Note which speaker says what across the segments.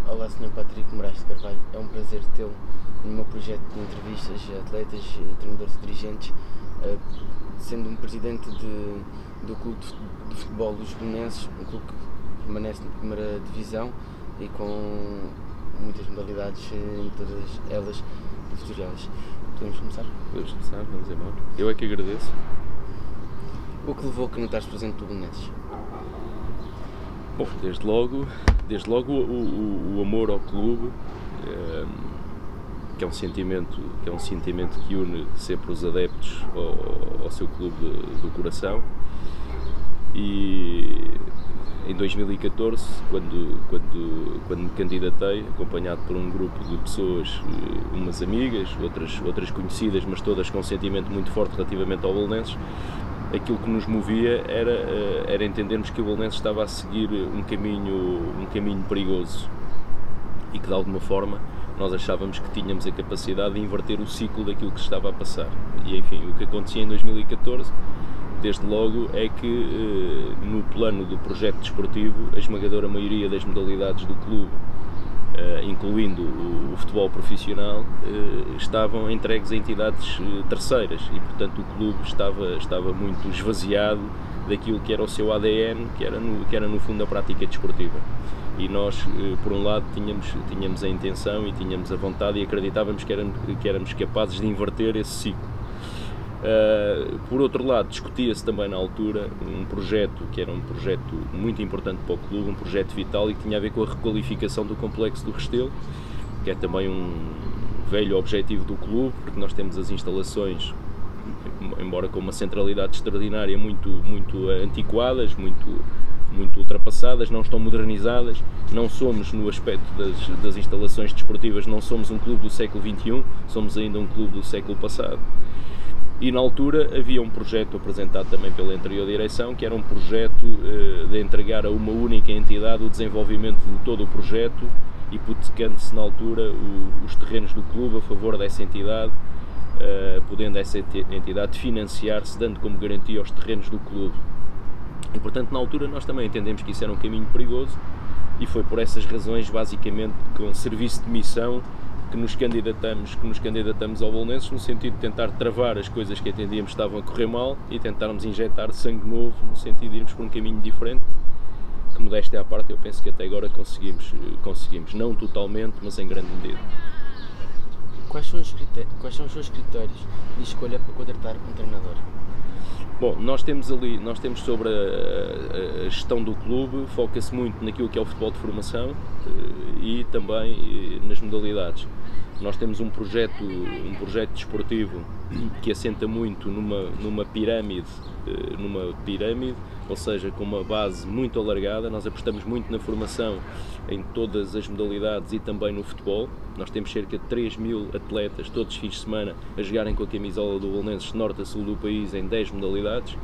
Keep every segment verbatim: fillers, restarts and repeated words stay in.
Speaker 1: Olá, senhor Patrick Moraes de Carvalho, é um prazer tê-lo no meu projeto de entrevistas a atletas, treinadores e dirigentes, sendo um presidente de, do clube de futebol dos Belenenses, um clube que permanece na primeira divisão e com muitas modalidades, todas elas editoriais. Podemos começar?
Speaker 2: Podemos começar, vamos embora. Eu é que agradeço.
Speaker 1: O que levou a que não estás presente do Belenenses?
Speaker 2: Bom, desde logo, desde logo o, o, o amor ao clube, um, que é um sentimento, que é um sentimento que une sempre os adeptos ao, ao seu clube de, do coração. E em dois mil e catorze, quando, quando, quando me candidatei, acompanhado por um grupo de pessoas, umas amigas, outras, outras conhecidas, mas todas com um sentimento muito forte relativamente ao Belenenses, aquilo que nos movia era, era entendermos que o Belenenses estava a seguir um caminho, um caminho perigoso e que de alguma forma nós achávamos que tínhamos a capacidade de inverter o ciclo daquilo que se estava a passar. E enfim, o que acontecia em dois mil e catorze, desde logo, é que no plano do projeto desportivo, a esmagadora maioria das modalidades do clube, incluindo o futebol profissional, estavam entregues a entidades terceiras e, portanto, o clube estava, estava muito esvaziado daquilo que era o seu A D N, que era no, que era no fundo a prática desportiva. E nós, por um lado, tínhamos, tínhamos a intenção e tínhamos a vontade e acreditávamos que éramos, que éramos capazes de inverter esse ciclo. Uh, por outro lado, discutia-se também na altura um projeto que era um projeto muito importante para o clube, um projeto vital e que tinha a ver com a requalificação do complexo do Restelo, que é também um velho objetivo do clube, porque nós temos as instalações, embora com uma centralidade extraordinária, muito, muito antiquadas, muito, muito ultrapassadas, não estão modernizadas. Não somos, no aspecto das, das instalações desportivas, não somos um clube do século vinte e um, somos ainda um clube do século passado. E na altura havia um projeto apresentado também pela anterior direção, que era um projeto uh, de entregar a uma única entidade o desenvolvimento de todo o projeto, hipotecando-se na altura o, os terrenos do clube a favor dessa entidade, uh, podendo essa entidade financiar-se, dando como garantia os terrenos do clube. E portanto, na altura, nós também entendemos que isso era um caminho perigoso e foi por essas razões, basicamente, com serviço de missão, que nos candidatamos, que nos candidatamos ao Belenenses, no sentido de tentar travar as coisas que entendíamos que estavam a correr mal e tentarmos injetar sangue novo, no sentido de irmos por um caminho diferente, que, modéstia à parte, eu penso que até agora conseguimos, conseguimos, não totalmente, mas em grande medida.
Speaker 1: Quais são os, critérios, quais são os seus critérios de escolha para contratar um treinador?
Speaker 2: Bom, nós temos ali, nós temos sobre a, a gestão do clube, foca-se muito naquilo que é o futebol de formação e também nas modalidades. Nós temos um projeto, um projeto desportivo que assenta muito numa, numa pirâmide, numa pirâmide, ou seja, com uma base muito alargada. Nós apostamos muito na formação em todas as modalidades e também no futebol. Nós temos cerca de três mil atletas todos os fins de semana a jogarem com a camisola do Belenenses de norte a sul do país em dez modalidades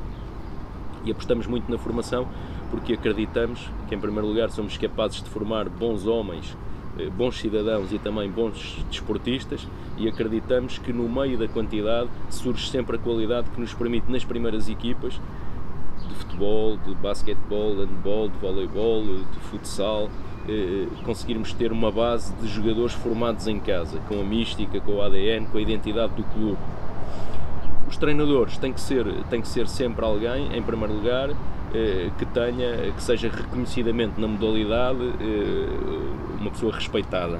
Speaker 2: e apostamos muito na formação porque acreditamos que, em primeiro lugar, somos capazes de formar bons homens, bons cidadãos e também bons desportistas, e acreditamos que no meio da quantidade surge sempre a qualidade que nos permite, nas primeiras equipas de futebol, de basquetebol, de handball, de voleibol, de futsal, eh, conseguirmos ter uma base de jogadores formados em casa, com a mística, com o A D N, com a identidade do clube. Os treinadores têm que ser, têm que ser sempre alguém, em primeiro lugar, eh, que tenha, que seja reconhecidamente na modalidade eh, uma pessoa respeitada,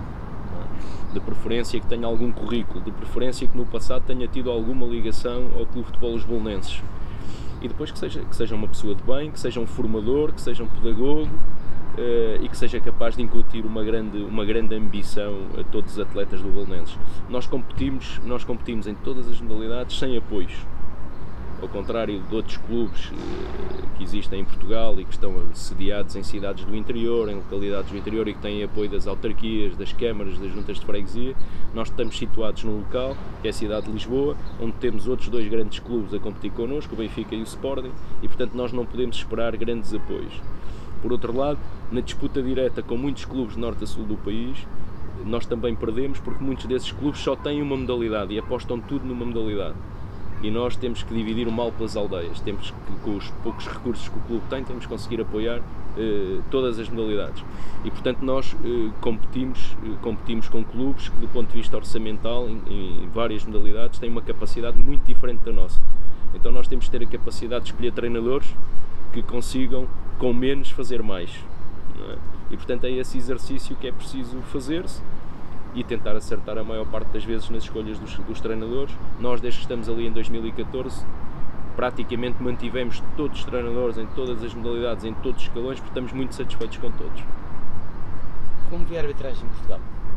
Speaker 2: de preferência que tenha algum currículo, de preferência que no passado tenha tido alguma ligação ao Clube de Futebol Os Belenenses. E depois que seja, que seja uma pessoa de bem, que seja um formador, que seja um pedagogo uh, e que seja capaz de incutir uma grande, uma grande ambição a todos os atletas do Belenenses. Nós competimos, nós competimos em todas as modalidades sem apoios, ao contrário de outros clubes uh, que existem em Portugal e que estão sediados em cidades do interior, em localidades do interior e que têm apoio das autarquias, das câmaras, das juntas de freguesia. Nós estamos situados num local, que é a cidade de Lisboa, onde temos outros dois grandes clubes a competir connosco, o Benfica e o Sporting, e portanto nós não podemos esperar grandes apoios. Por outro lado, na disputa direta com muitos clubes de norte a sul do país, nós também perdemos porque muitos desses clubes só têm uma modalidade e apostam tudo numa modalidade. E nós temos que dividir o mal pelas aldeias, temos que, com os poucos recursos que o clube tem, temos que conseguir apoiar uh, todas as modalidades. E portanto nós uh, competimos, uh, competimos com clubes que do ponto de vista orçamental, em, em várias modalidades, têm uma capacidade muito diferente da nossa. Então nós temos que ter a capacidade de escolher treinadores que consigam com menos fazer mais, não é? E portanto é esse exercício que é preciso fazer-se e tentar acertar a maior parte das vezes nas escolhas dos, dos treinadores. Nós, desde que estamos ali em dois mil e catorze, praticamente mantivemos todos os treinadores em todas as modalidades, em todos os escalões, porque estamos muito satisfeitos com todos.
Speaker 1: Como vê a arbitragem em Portugal?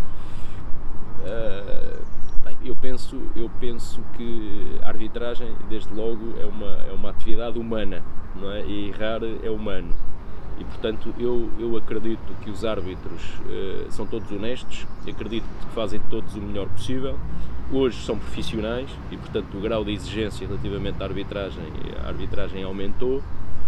Speaker 2: Uh, bem, eu, penso, eu penso que a arbitragem, desde logo, é uma, é uma atividade humana, não é? E errar é humano. E portanto eu, eu acredito que os árbitros uh, são todos honestos, acredito que fazem todos o melhor possível. Hoje são profissionais e portanto o grau de exigência relativamente à arbitragem, a arbitragem aumentou.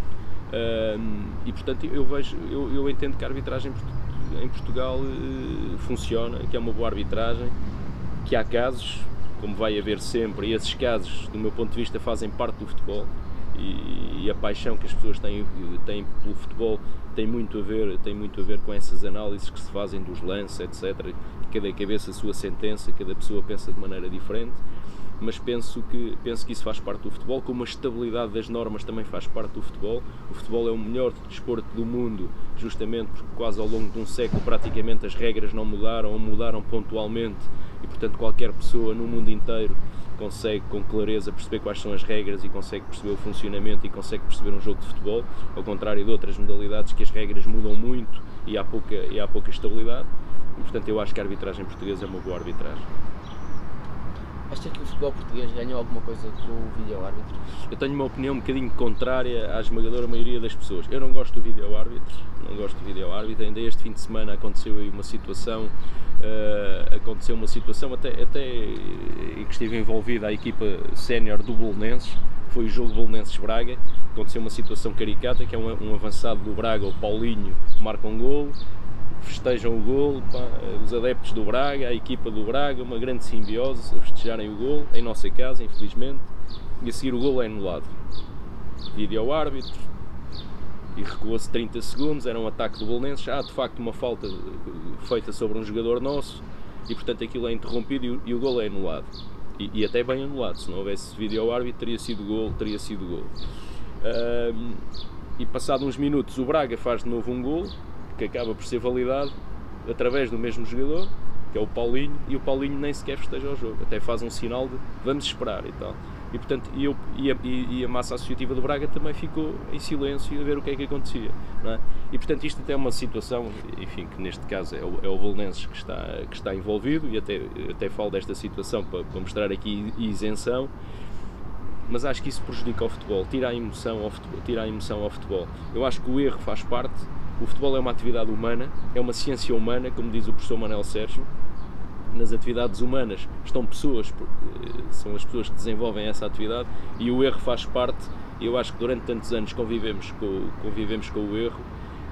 Speaker 2: Uh, e portanto eu, vejo, eu, eu entendo que a arbitragem em Portugal uh, funciona, que é uma boa arbitragem, que há casos, como vai haver sempre, e esses casos do meu ponto de vista fazem parte do futebol. E, e a paixão que as pessoas têm, têm pelo futebol tem muito a ver, tem muito a ver com essas análises que se fazem dos lances, etcétera. Cada cabeça a sua sentença, cada pessoa pensa de maneira diferente, mas penso que, penso que isso faz parte do futebol, como a estabilidade das normas também faz parte do futebol. O futebol é o melhor desporto do mundo, justamente porque quase ao longo de um século praticamente as regras não mudaram ou mudaram pontualmente e portanto qualquer pessoa no mundo inteiro consegue com clareza perceber quais são as regras e consegue perceber o funcionamento e consegue perceber um jogo de futebol, ao contrário de outras modalidades que as regras mudam muito e há pouca, e há pouca estabilidade. E, portanto, eu acho que a arbitragem portuguesa é uma boa arbitragem.
Speaker 1: Acha que o futebol português ganhou alguma coisa com o vídeo-árbitro?
Speaker 2: Eu tenho uma opinião um bocadinho contrária à esmagadora maioria das pessoas. Eu não gosto do vídeo-árbitro, não gosto do vídeo-árbitro. Ainda este fim de semana aconteceu aí uma situação, uh, aconteceu uma situação até, até e que estive envolvida a equipa sénior do Belenenses, foi o jogo Belenenses-Braga. Aconteceu uma situação caricata, que é um, um avançado do Braga, o Paulinho, marca um golo, festejam o golo, pá, os adeptos do Braga, a equipa do Braga, uma grande simbiose a festejarem o golo, em nossa casa, infelizmente, e a seguir o golo é anulado. Vídeo ao árbitro, e recuou-se trinta segundos, era um ataque do Belenenses, há de facto uma falta feita sobre um jogador nosso, e portanto aquilo é interrompido e o, e o golo é anulado. E, e até bem anulado, se não houvesse vídeo ao árbitro teria sido golo, teria sido golo. Um, e passado uns minutos o Braga faz de novo um golo, que acaba por ser validado através do mesmo jogador, que é o Paulinho, e o Paulinho nem sequer festeja o jogo, até faz um sinal de vamos esperar e tal. E, portanto, e, eu, e, a, e a massa associativa do Braga também ficou em silêncio a ver o que é que acontecia, não é? E portanto isto até é uma situação, enfim, que neste caso é o, é o Belenenses que está, que está envolvido, e até, até falo desta situação para, para mostrar aqui isenção, mas acho que isso prejudica o futebol, tira a emoção ao futebol, tira a emoção ao futebol. Eu acho que o erro faz parte. O futebol é uma atividade humana, é uma ciência humana, como diz o professor Manuel Sérgio. Nas atividades humanas estão pessoas, são as pessoas que desenvolvem essa atividade, e o erro faz parte. Eu acho que durante tantos anos convivemos com, convivemos com o erro.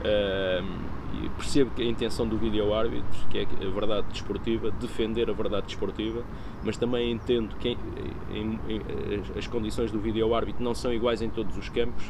Speaker 2: Uh, e percebo que a intenção do vídeo-árbitro, que é a verdade desportiva, defender a verdade desportiva, mas também entendo que em, em, em, as condições do vídeo-árbitro não são iguais em todos os campos.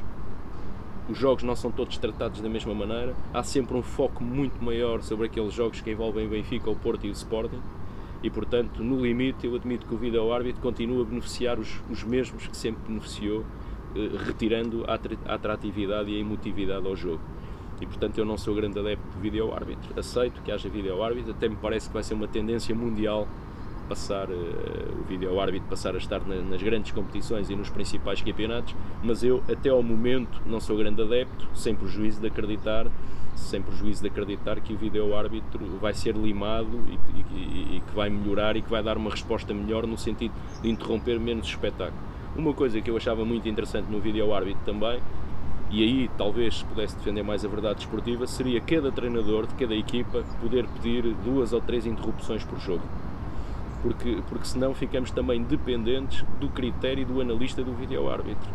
Speaker 2: Os jogos não são todos tratados da mesma maneira, há sempre um foco muito maior sobre aqueles jogos que envolvem o Benfica, o Porto e o Sporting, e portanto, no limite, eu admito que o vídeo-árbitro continua a beneficiar os, os mesmos que sempre beneficiou, eh, retirando a atratividade e a emotividade ao jogo. E portanto eu não sou grande adepto de vídeo-árbitro, aceito que haja vídeo-árbitro, até me parece que vai ser uma tendência mundial passar uh, o vídeo-árbitro passar a estar na, nas grandes competições e nos principais campeonatos, mas eu até ao momento não sou grande adepto, sem prejuízo de acreditar, sem prejuízo de acreditar que o vídeo-árbitro vai ser limado e, e, e que vai melhorar e que vai dar uma resposta melhor no sentido de interromper menos o espetáculo. Uma coisa que eu achava muito interessante no vídeo-árbitro também, e aí talvez se pudesse defender mais a verdade desportiva, seria cada treinador de cada equipa poder pedir duas ou três interrupções por jogo. Porque, porque senão ficamos também dependentes do critério do analista do vídeo-árbitro.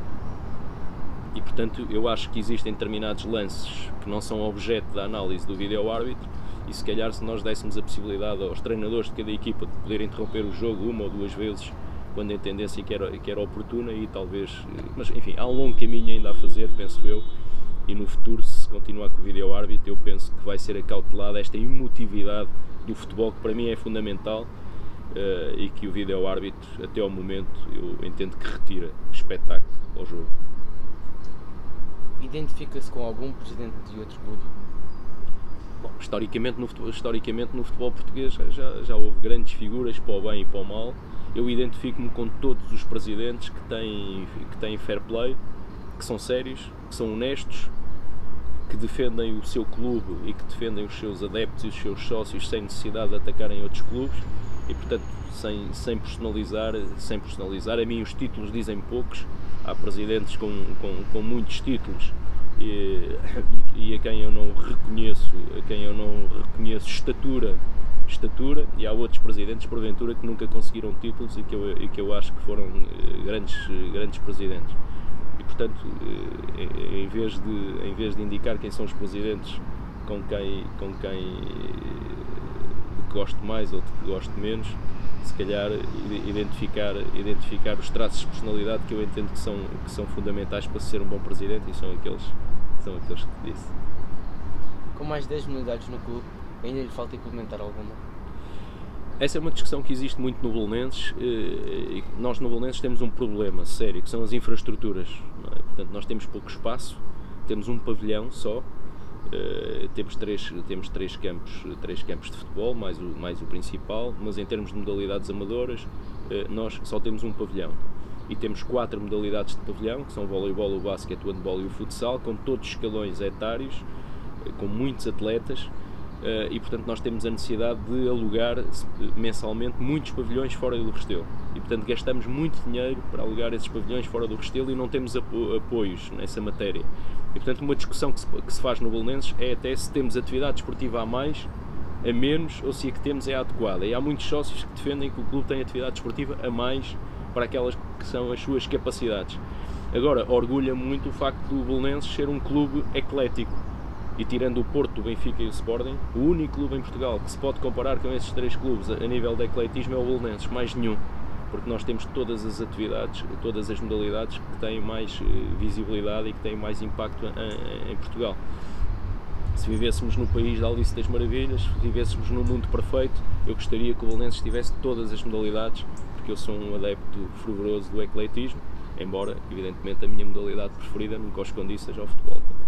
Speaker 2: E portanto eu acho que existem determinados lances que não são objeto da análise do vídeo-árbitro, e se calhar se nós dessemos a possibilidade aos treinadores de cada equipa de poder interromper o jogo uma ou duas vezes quando entendessem que era, que era oportuna, e talvez, mas enfim, há um longo caminho ainda a fazer, penso eu, e no futuro, se continuar com o vídeo-árbitro, eu penso que vai ser acautelada esta emotividade do futebol, que para mim é fundamental, uh, e que o vídeo-árbitro, até ao momento, eu entendo que retira espetáculo ao jogo.
Speaker 1: Identifica-se com algum presidente de outro clube?
Speaker 2: Bom, historicamente, no futebol, historicamente no futebol português já, já houve grandes figuras para o bem e para o mal. Eu identifico-me com todos os presidentes que têm, que têm fair play, que são sérios, que são honestos, que defendem o seu clube e que defendem os seus adeptos e os seus sócios sem necessidade de atacarem outros clubes e, portanto, sem, sem personalizar, sem personalizar. A mim os títulos dizem poucos, há presidentes com, com, com muitos títulos e, e a quem eu não reconheço, a quem eu não reconheço estatura, estatura e há outros presidentes, porventura, que nunca conseguiram títulos e que eu, e que eu acho que foram grandes, grandes presidentes. E, portanto, em vez, de, em vez de indicar quem são os presidentes com quem, com quem de que gosto mais ou de que gosto menos, se calhar identificar, identificar os traços de personalidade que eu entendo que são, que são fundamentais para ser um bom presidente e são aqueles, são aqueles que disse.
Speaker 1: Com mais dez modalidades no clube, ainda lhe falta implementar alguma?
Speaker 2: Essa é uma discussão que existe muito no Belenenses. Nós no Belenenses temos um problema sério, que são as infraestruturas. Não é? Portanto, nós temos pouco espaço, temos um pavilhão só, temos três, temos três, campos, três campos de futebol, mais o, mais o principal, mas em termos de modalidades amadoras, nós só temos um pavilhão. E temos quatro modalidades de pavilhão, que são o voleibol, o basquete, o handball e o futsal, com todos os escalões etários, com muitos atletas. Uh, e portanto nós temos a necessidade de alugar mensalmente muitos pavilhões fora do Restelo e portanto gastamos muito dinheiro para alugar esses pavilhões fora do Restelo e não temos apo apoios nessa matéria. E portanto uma discussão que se, que se faz no Belenenses é até se temos atividade desportiva a mais, a menos, ou se a que temos é adequada. E há muitos sócios que defendem que o clube tem atividade desportiva a mais para aquelas que são as suas capacidades. Agora, orgulha muito o facto do Belenenses ser um clube eclético. E tirando o Porto, o Benfica e o Sporting, o único clube em Portugal que se pode comparar com esses três clubes a nível de ecletismo é o Belenenses, mais nenhum, porque nós temos todas as atividades, todas as modalidades que têm mais visibilidade e que têm mais impacto em, em Portugal. Se vivêssemos no país da Alice das Maravilhas, se vivêssemos num mundo perfeito, eu gostaria que o Belenenses tivesse todas as modalidades, porque eu sou um adepto fervoroso do ecletismo, embora, evidentemente, a minha modalidade preferida nunca o escondi seja o futebol também.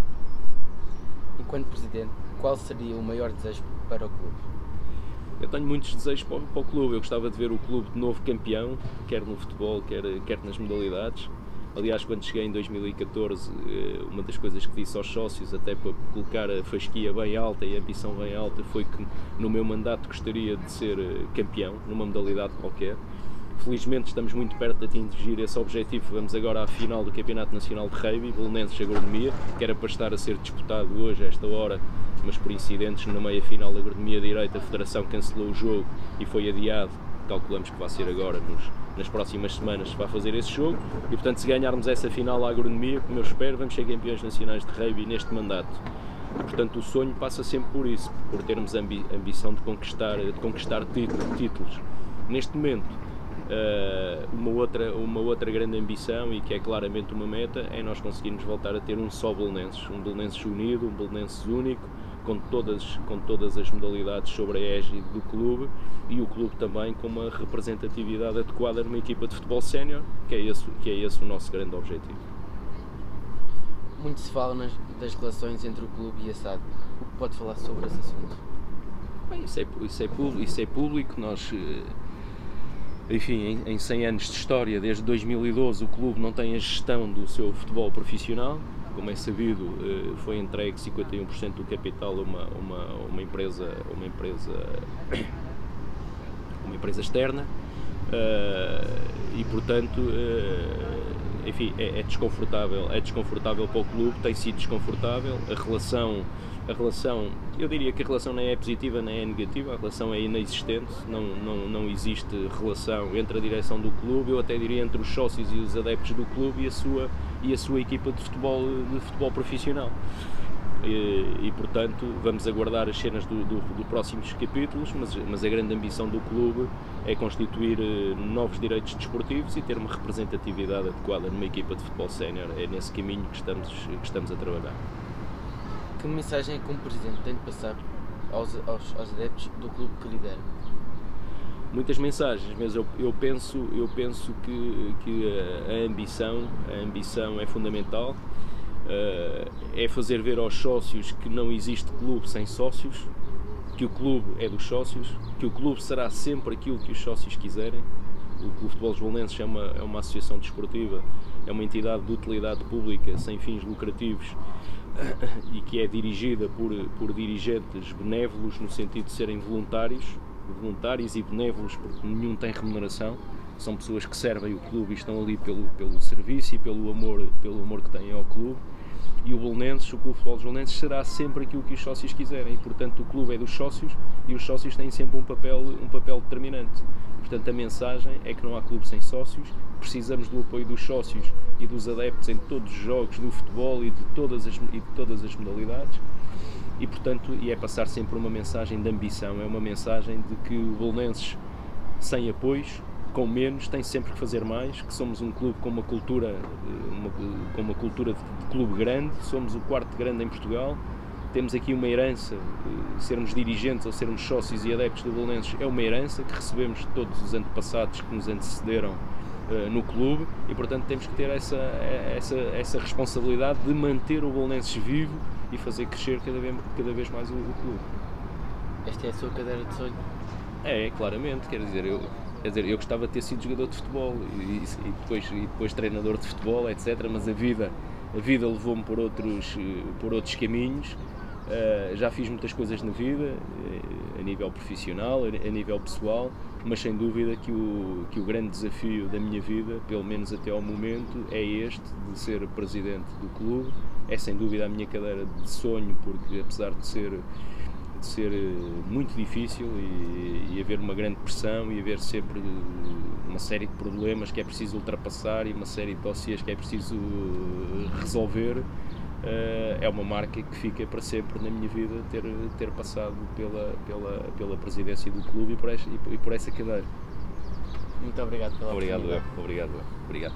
Speaker 1: Enquanto presidente, qual seria o maior desejo para o clube?
Speaker 2: Eu tenho muitos desejos para o, para o clube. Eu gostava de ver o clube de novo campeão, quer no futebol, quer, quer nas modalidades. Aliás, quando cheguei em dois mil e catorze, uma das coisas que disse aos sócios, até para colocar a fasquia bem alta e a ambição bem alta, foi que no meu mandato gostaria de ser campeão, numa modalidade qualquer. Felizmente estamos muito perto de atingir esse objetivo. Vamos agora à final do Campeonato Nacional de Rugby, Belenenses Agronomia, que era para estar a ser disputado hoje, a esta hora, mas por incidentes na meia-final da Agronomia Direita, a Federação cancelou o jogo e foi adiado. Calculamos que vai ser agora, nos, nas próximas semanas, se vai fazer esse jogo. E, portanto, se ganharmos essa final à Agronomia, como eu espero, vamos ser campeões nacionais de Rugby neste mandato. E, portanto, o sonho passa sempre por isso, por termos a ambi ambição de conquistar, de conquistar títulos. Neste momento, Uh, uma, outra, uma outra grande ambição, e que é claramente uma meta, é nós conseguirmos voltar a ter um só Belenenses, um Belenenses unido, um Belenenses único, com todas, com todas as modalidades sobre a égide do clube, e o clube também com uma representatividade adequada numa equipa de futebol sénior, que, é esse, que é esse o nosso grande objetivo.
Speaker 1: Muito se fala nas, das relações entre o clube e a S A D. O que pode falar sobre esse assunto?
Speaker 2: Bem, isso, é, isso, é público, isso é público, nós... Enfim, em cem anos de história, desde dois mil e doze, o clube não tem a gestão do seu futebol profissional. Como é sabido, foi entregue cinquenta e um por cento do capital a uma, uma, uma, empresa, uma, empresa, uma empresa externa e, portanto, enfim, é, é, desconfortável, é desconfortável para o clube, tem sido desconfortável. A relação A relação, eu diria que a relação nem é positiva nem é negativa, a relação é inexistente, não, não, não existe relação entre a direção do clube, eu até diria entre os sócios e os adeptos do clube e a sua, e a sua equipa de futebol, de futebol profissional. E, e portanto vamos aguardar as cenas do, do, do próximos capítulos, mas, mas a grande ambição do clube é constituir novos direitos desportivos e ter uma representatividade adequada numa equipa de futebol sénior. É nesse caminho que estamos, que estamos a trabalhar.
Speaker 1: Que mensagem é que um presidente tem de passar aos, aos, aos adeptos do clube que lidera?
Speaker 2: Muitas mensagens, mas eu, eu penso, eu penso que, que a, a ambição, a ambição é fundamental, uh, é fazer ver aos sócios que não existe clube sem sócios, que o clube é dos sócios, que o clube será sempre aquilo que os sócios quiserem. O, o Futebol Lisboonenses é uma, é uma associação desportiva, é uma entidade de utilidade pública sem fins lucrativos e que é dirigida por, por dirigentes benévolos no sentido de serem voluntários, voluntários e benévolos, porque nenhum tem remuneração, são pessoas que servem o clube e estão ali pelo, pelo serviço e pelo amor, pelo amor que têm ao clube. E o Belenenses, o Clube de Futebol Belenenses, será sempre aquilo que os sócios quiserem, e, portanto o clube é dos sócios e os sócios têm sempre um papel, um papel determinante. Portanto, a mensagem é que não há clube sem sócios, precisamos do apoio dos sócios e dos adeptos em todos os jogos do futebol e de todas as, e de todas as modalidades. E, portanto, e é passar sempre uma mensagem de ambição, é uma mensagem de que o Belenenses, sem apoios, com menos, tem sempre que fazer mais, que somos um clube com uma cultura, uma, com uma cultura de, de clube grande, somos o quarto grande em Portugal, temos aqui uma herança, sermos dirigentes ou sermos sócios e adeptos do Belenenses é uma herança que recebemos de todos os antepassados que nos antecederam uh, no clube e, portanto, temos que ter essa, essa, essa responsabilidade de manter o Belenenses vivo e fazer crescer cada vez, cada vez mais o, o clube.
Speaker 1: Esta é a sua cadeira de sonho?
Speaker 2: É, claramente, quer dizer, eu, quer dizer, eu gostava de ter sido jogador de futebol e, e, e, depois, e depois treinador de futebol, etcétera, mas a vida, a vida levou-me por outros, por outros caminhos. Uh, já fiz muitas coisas na vida, uh, a nível profissional, a, a nível pessoal, mas sem dúvida que o, que o grande desafio da minha vida, pelo menos até ao momento, é este, de ser presidente do clube. É sem dúvida a minha cadeira de sonho, porque apesar de ser, de ser muito difícil e, e haver uma grande pressão e haver sempre uma série de problemas que é preciso ultrapassar e uma série de dossiês que é preciso resolver, é uma marca que fica para sempre na minha vida ter, ter passado pela, pela, pela presidência do clube e por, esta, e por essa cadeira.
Speaker 1: Muito obrigado pela
Speaker 2: obrigado,
Speaker 1: oportunidade.
Speaker 2: obrigado, obrigado.